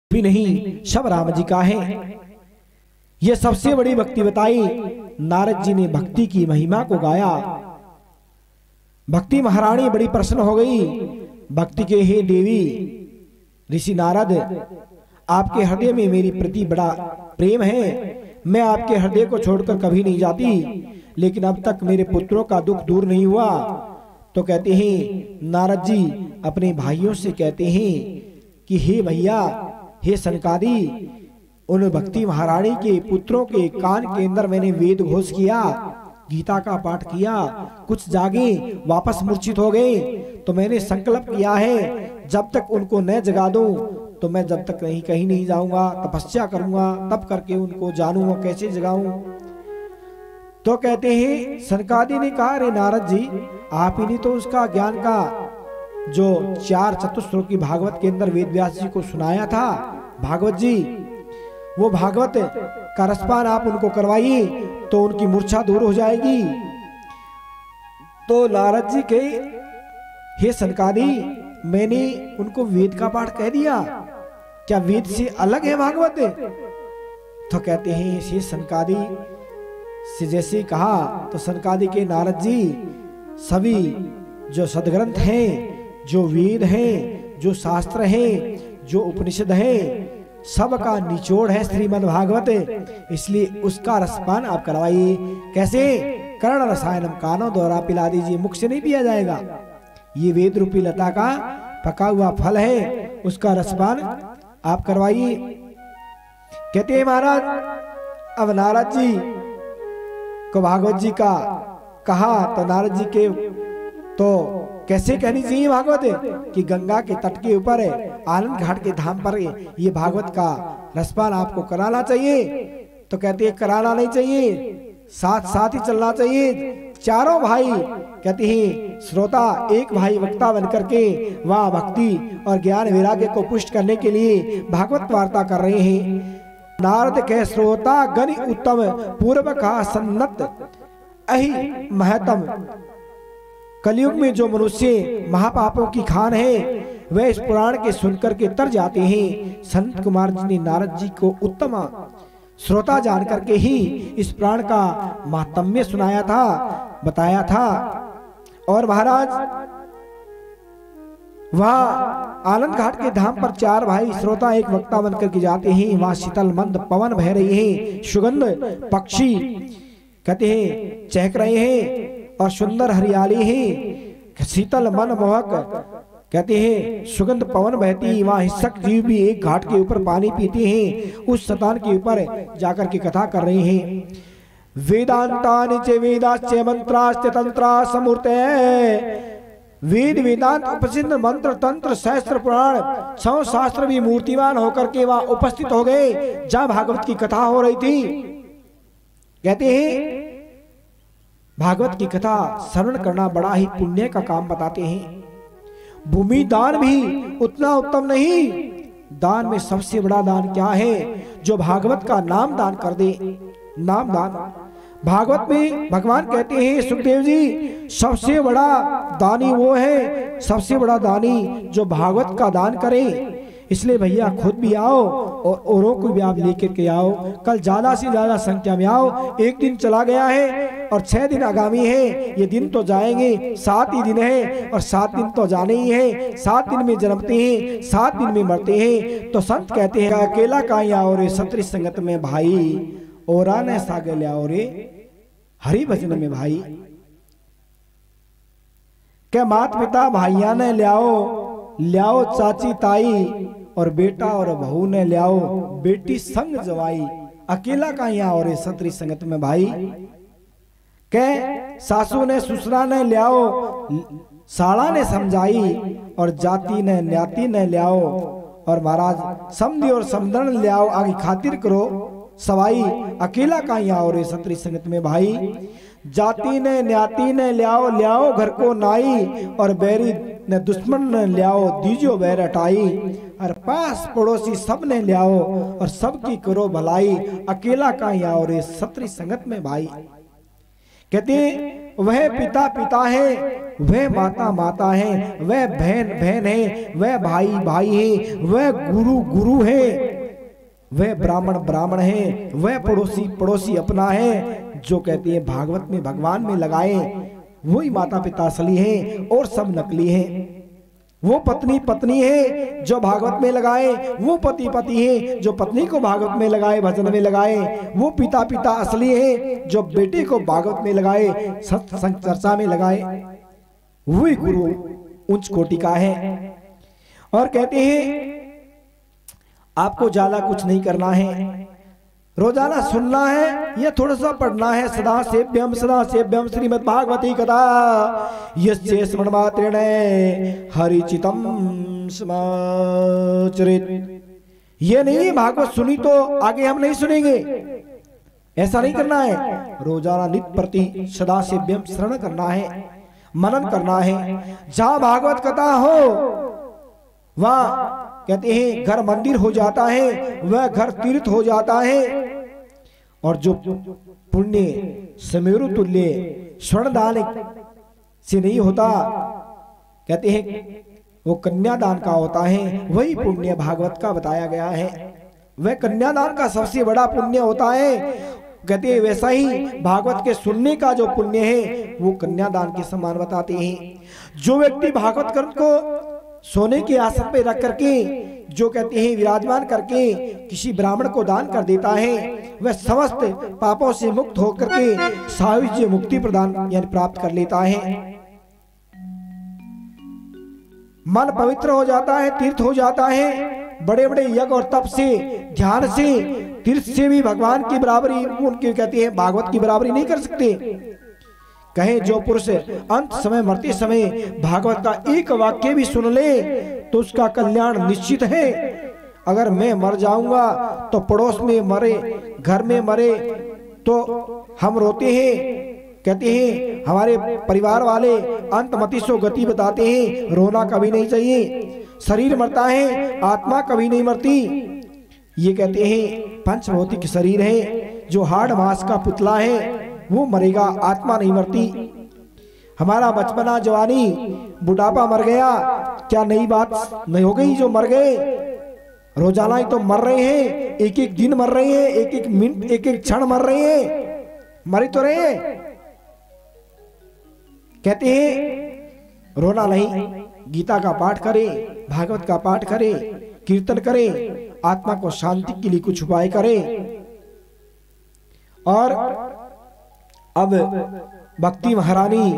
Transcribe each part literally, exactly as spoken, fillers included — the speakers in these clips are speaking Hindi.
भी नहीं, सब राम जी का है। ये सबसे बड़ी भक्ति बताई। नारद जी ने भक्ति की महिमा को गाया। भक्ति महारानी बड़ी प्रसन्न हो गई। भक्ति के हे देवी ऋषि नारद, आपके हृदय में मेरी प्रति बड़ा प्रेम है। मैं आपके हृदय को छोड़कर कभी नहीं जाती, लेकिन अब तक मेरे पुत्रों का दुख दूर नहीं हुआ। तो कहते हैं नारद जी अपने भाइयों से कहते हैं कि हे भैया, हे सनकादि, उन भक्ति महारानी के पुत्रों के कान के अंदर मैंने वेद घोष किया, गीता का पाठ किया। कुछ जागे, वापस मूर्छित हो गए। तो मैंने संकल्प किया है जब तक उनको न जगा दूं तो मैं जब तक नहीं कहीं नहीं जाऊंगा, तपस्या करूंगा, तब करके उनको जानूंगा कैसे जगाऊं। तो कहते हैं सनकादि ने कहा, अरे नारद जी, आप ही ने तो उसका ज्ञान का जो चार चतुश्लोक की भागवत के अंदर वेद व्यास जी को सुनाया था, भागवत जी, वो भागवत का रसपान आप उनको करवाइए तो उनकी मूर्छा दूर हो जाएगी। तो नारद जी के, हे सनकादि, मैंने उनको वेद का पाठ कह दिया, क्या वेद से अलग है भागवत? तो कहते हैं हे सनकादि से जैसे कहा तो सनकादि के नारद जी सभी जो सदग्रंथ हैं, जो वेद हैं, जो शास्त्र हैं, जो उपनिषद हैं, सबका निचोड़ है श्रीमद् भागवत। इसलिए उसका रसपान आप करवाइए। कैसे? कर्ण रसायनम, कानों द्वारा पिला दीजिए, मुख से नहीं पिया जाएगा। ये वेद रूपी लता का पका हुआ फल है, उसका रसपान आप करवाइए। कहते हैं महाराज, अब नारद जी को भागवत जी का कहा तो नारद जी के तो कैसे कहनी चाहिए भागवत कि गंगा के तट के ऊपर आनंद घाट के धाम पर ये भागवत का रसपान आपको कराना चाहिए। तो कहते हैं कराना नहीं चाहिए, साथ साथ ही चलना चाहिए। चारों भाई कहते हैं श्रोता, एक भाई वक्ता बनकर के वह भक्ति और ज्ञान वैराग्य को पुष्ट करने के लिए भागवत वार्ता कर रहे हैं। नारद के श्रोता गण उत्तम, पूर्व का सन्नत अहि महतम। कलयुग में जो मनुष्य महापापों की खान है वह इस पुराण के सुनकर के तर जाते हैं। संत कुमार जी ने नारद जी को उत्तम श्रोता जान करके ही इस पुराण का महात्म्य सुनाया था, बताया था। और महाराज वहाँ आनंद घाट के धाम पर चार भाई श्रोता एक वक्ता बनकर के जाते हैं। वहाँ शीतल मंद पवन बह रही है, सुगंध पक्षी कहते हैं चहक रहे हैं और सुंदर हरियाली है, शीतल मन मोहक कहते हैं सुगंध पवन बहती। वहाँ हिंसक जीव भी एक घाट के ऊपर पानी पीते हैं, उस स्थान के ऊपर जाकर के कथा कर रहे हैं। वेदांतानि च वेदाश्च मंत्राश्च तंत्रा समूर्ते, वेद वेदांत उपसिद्ध मंत्र तंत्र शास्त्र पुराण छह शास्त्र भी मूर्तिमान होकर के वहां उपस्थित हो गए जहां भागवत की कथा हो रही थी। कहते हैं भागवत की कथा श्रवण करना बड़ा ही पुण्य का काम बताते हैं। भूमि दान भी उतना उत्तम नहीं, दान में सबसे बड़ा दान क्या है? जो भागवत का नाम दान कर दे, नाम दान। भागवत में भगवान कहते हैं सुखदेव जी, सबसे बड़ा दानी वो है, सबसे बड़ा दानी जो भागवत का दान करे। इसलिए भैया खुद भी आओ और औरों को भी आप लेकर के आओ। कल ज्यादा से ज्यादा संख्या में आओ। एक दिन चला गया है और छह दिन आगामी है। ये दिन तो जाएंगे, सात ही दिन है और सात दिन तो जाने ही है। सात दिन में जन्मते हैं, सात दिन में मरते हैं। तो संत कहते हैं अकेला कहीं आओ रे सत्री संगत में भाई, ओरा ने सागे ले आओ रे हरि भजन में भाई। क्या मात पिता भाइया ने ले आओ, ले आओ चाची ताई और बेटा और बहू ने ले आओ, बेटी संग जवाई। अकेला कहीं आओ रे सत्री संगत में भाई। कह सासू ने ससुरा ने ले आओ, साड़ा ने समझाई और जाति ने न्याती ने ले आओ। और महाराज समधी और समदन ले आओ, आगे खातिर करो सवाई। अकेला कहीं आओ रे सत्री संगत में भाई। जाति ने न्याती ने ले आओ, ले आओ घर को नाई और बैरी ने दुश्मन ने ले आओ, दीजो बैर हटाई। और पास पड़ोसी सब ने ले आओ और सबकी करो भलाई। अकेला कहीं आओ रे सत्री संगत में भाई। कहते वह पिता पिता है, वह माता माता है, वह बहन बहन है, वह भाई भाई है, वह गुरु गुरु है, वह ब्राह्मण ब्राह्मण है, वह पड़ोसी पड़ोसी अपना है। जो कहते हैं भागवत में भगवान में लगाए वही माता पिता असली है और सब नकली है। वो पत्नी पत्नी है जो भागवत में लगाए, वो पति पति है जो पत्नी को भागवत में लगाए भजन में लगाए, वो पिता पिता असली है जो बेटे को भागवत में लगाए सत्संग चर्चा में लगाए, वही गुरु उच्च कोटि का है। और कहते हैं आपको ज्यादा कुछ नहीं करना है, रोजाना सुनना है या थोड़ा सा पढ़ना है। सदा सेव्यम सदा सेव्यम श्रीमद् भागवती कथा यस्य स्मरण मात्रेण हरिचितम समाचरित। ये नहीं भागवत सुनी तो आगे हम नहीं सुनेंगे, ऐसा नहीं करना है। रोजाना नित्य प्रति सदा सेव्यम श्रवण करना है, मनन करना है। जहां भागवत कथा हो वहां कहते हैं घर मंदिर हो जाता है, वह घर तीर्थ हो जाता है। और जो पुण्य समेरु तुल्य स्वर्ण दान से नहीं होता, कहते हैं वो कन्यादान का होता है, वही पुण्य भागवत का बताया गया है। वह कन्यादान का सबसे बड़ा पुण्य होता है। कहते हैं वैसा ही भागवत के सुनने का जो पुण्य है वो कन्यादान के समान बताते हैं। जो व्यक्ति भागवत ग्रंथ को सोने के आसन पे रख करके, जो कहते हैं विराजमान करके किसी ब्राह्मण को दान कर देता है, वह समस्त पापों से मुक्त होकर के सायुज्य मुक्ति प्रदान यानी प्राप्त कर लेता है। मन पवित्र हो जाता है, तीर्थ हो जाता है। बड़े बड़े यज्ञ और तप से, ध्यान से, तीर्थ से भी भगवान की बराबरी उनके कहते हैं भागवत की बराबरी नहीं कर सकते। कहे जो पुरुष अंत समय मरते समय भागवत का एक वाक्य भी सुन ले तो उसका कल्याण निश्चित है। अगर मैं मर जाऊंगा तो पड़ोस में मरे, घर में मरे तो हम रोते हैं, कहते हैं हमारे परिवार वाले अंतमति सो गति बताते हैं। रोना कभी नहीं चाहिए। शरीर मरता है, आत्मा कभी नहीं मरती। ये कहते हैं पंच भौतिक शरीर है, जो हाड़ मांस का पुतला है वो मरेगा, आत्मा नहीं मरती। हमारा बचपना जवानी बुढ़ापा मर गया, क्या नई बात नहीं हो गई? जो मर गए रोजाना ही तो मर रहे हैं, एक एक दिन मर रहे हैं, एक एक मिनट एक एक क्षण मर रहे हैं, मर तो रहे हैं। कहते हैं रोना नहीं, गीता का पाठ करें, भागवत का पाठ करें, कीर्तन करें, आत्मा को शांति के लिए कुछ उपाय करें। और अब भक्ति महारानी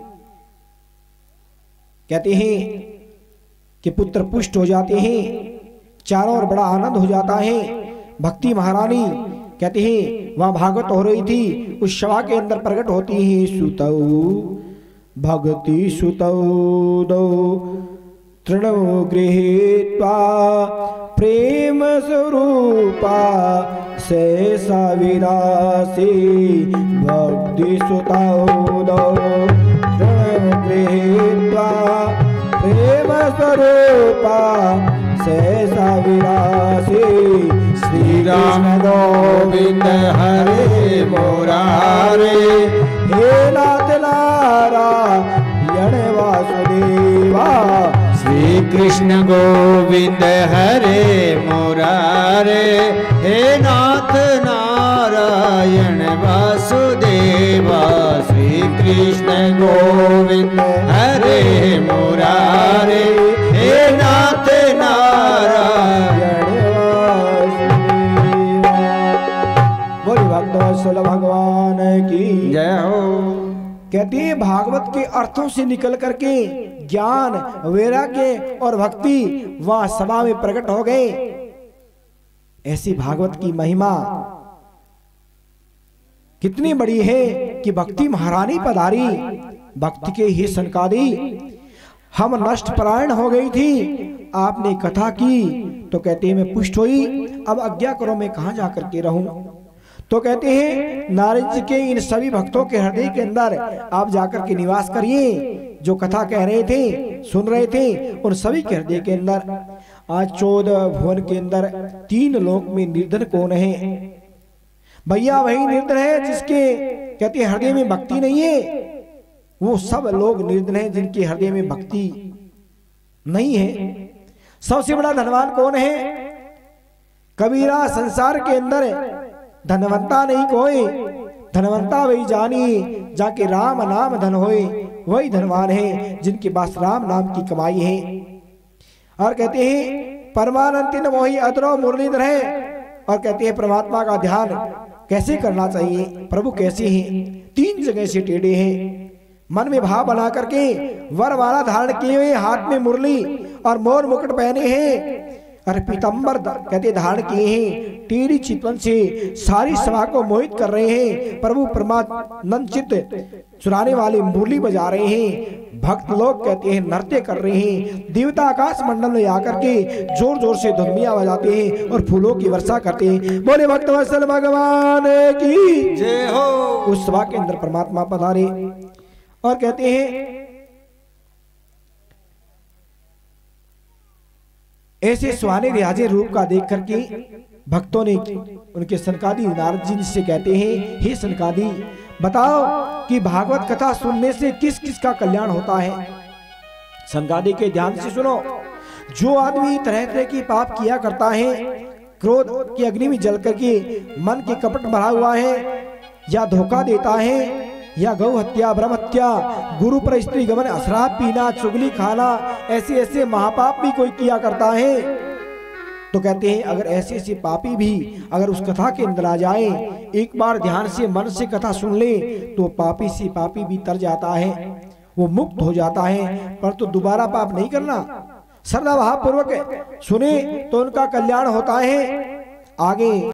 कहते हैं कि पुत्र पुष्ट हो जाते हैं, चारों ओर बड़ा आनंद हो जाता है। भक्ति महारानी कहते हैं वहां भागवत हो रही थी, उस सभा के अंदर प्रकट होती है। सुतौ भक्ति सुतौ दौ तृणो गृहीत्वा प्रेम स्वरूपा शेषा विरासी भक्ति सुतौ दौ तृणो गृहीत्वा प्रेम स्वरूपा शेषा विरासी। श्री राम गोविंद हरे मुरारे हे नाथ नारायण वासुदेवा। श्री कृष्ण गोविंद हरे मुरारे हे नाथ नारायण वासुदेवा। श्री कृष्ण गोविंद हरे मुरारे हे नाथ नारायण वासुदेवा। बोल भक्तवत्सल भगवान की जय हो। कहती है भागवत के अर्थों से निकल करके ज्ञान वैराग्य और भक्ति वहां सभा में प्रकट हो गए। ऐसी भागवत की महिमा कितनी बड़ी है कि भक्ति महारानी पधारी, भक्ति के ही सनकादी। हम नष्ट परायण हो गई थी, आपने कथा की तो कहते हैं मैं पुष्ट हुई, अब आज्ञा करो मैं कहां जाकर के रहूं। तो कहते हैं नारद जी के इन सभी भक्तों के हृदय के अंदर आप जाकर के निवास करिए। जो कथा कह रहे थे, सुन रहे थे, उन सभी के हृदय के अंदर। आज चौदह भुवन के अंदर तीन लोक में निर्धन कौन है? भैया वही निर्धन है जिसके कहते हैं हृदय में भक्ति नहीं है। वो सब लोग निर्धन हैं जिनके हृदय में भक्ति नहीं है। सबसे बड़ा धनवान कौन है? कबीरा संसार के अंदर धनवंता नहीं कोई, धनवंता वही जानी जाके राम नाम धन होए, वही धनवान है जिनके पास राम नाम की कमाई है। और कहते हैं परमानंद मोही अतरो मुरलीधर है। और कहते हैं परमात्मा का ध्यान कैसे करना चाहिए, प्रभु कैसे हैं? तीन जगह से टेढ़े हैं। मन में भाव बना करके वर वाला धारण किए हुए, हाथ में मुरली और मोर मुकुट पहने हैं और पीतंबर कहते धारण किए हैं, टेढ़ी चितवन से सारी सभा को मोहित कर रहे हैं। प्रभु परमानंद चित्त चुराने वाले मुरली बजा रहे हैं। भक्त लोग कहते हैं नृत्य कर रहे हैं। देवता आकाश मंडल में आकर के जोर जोर से धुनिया बजाते हैं और फूलों की वर्षा करते हैं। बोले भक्त वत्सल भगवान की जय हो। उस सभा के अंदर परमात्मा पधारे और कहते हैं ऐसे सुहाने रियाजे रूप का देख करके भक्तों ने उनके सनकादि नारद जी से कहते हैं, हे सनकादि बताओ कि भागवत कथा सुनने से किस किस का कल्याण होता है। सनकादि के ध्यान से सुनो। जो आदमी तरह तरह की पाप किया करता है, क्रोध की अग्नि में जल करके मन के कपट भरा हुआ है, या धोखा देता है, या गौ हत्या, ब्रह्म हत्या, गुरु पर स्त्री गमन, शराब पीना, चुगली खाना, ऐसे ऐसे महापाप भी कोई किया करता है, तो कहते हैं अगर ऐसे ऐसे पापी भी अगर उस कथा के अंदर आ जाए, एक बार ध्यान से मन से कथा सुन ले, तो पापी से पापी भी तर जाता है, वो मुक्त हो जाता है। पर तो दोबारा पाप नहीं करना। श्रद्धा भाव पूर्वक सुने तो उनका कल्याण होता है। आगे